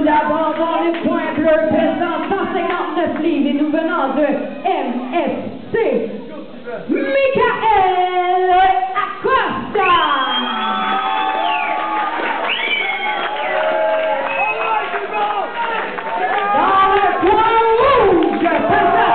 d'abord dans les points bleus, pesant 159 livres et nous venant de MSC, Michael Acosta. Dans le coin rouge, pesant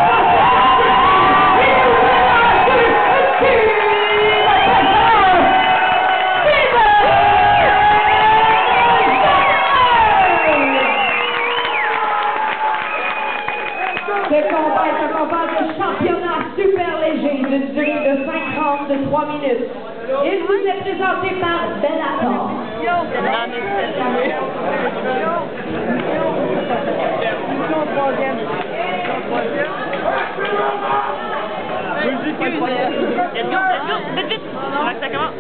159 livres. Ce combat est un combat de championnat super léger d'une durée de 5 rounds de 3 minutes. Il vous est présenté par Bellator. Vite, vite! Ça commence!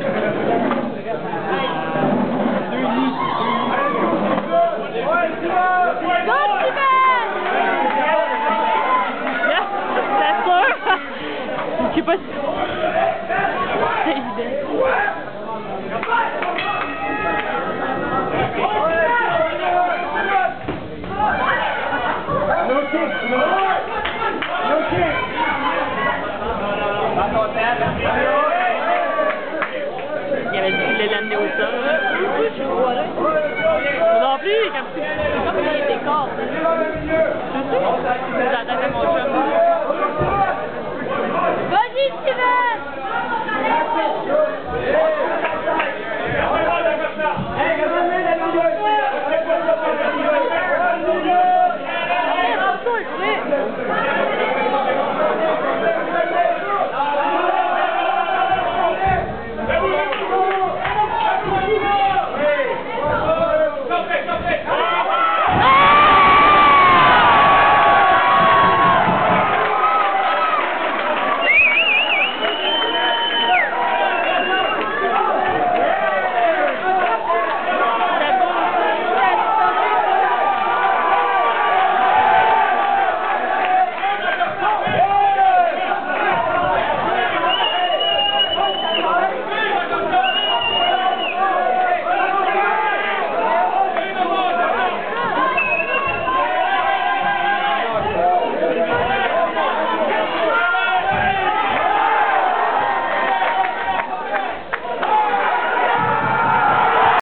Je sais pas si c'est évident. Il avait dit qu'il allait l'amener au sol. Non plus, comme il était corps. Je sais. J'attendais mon chum.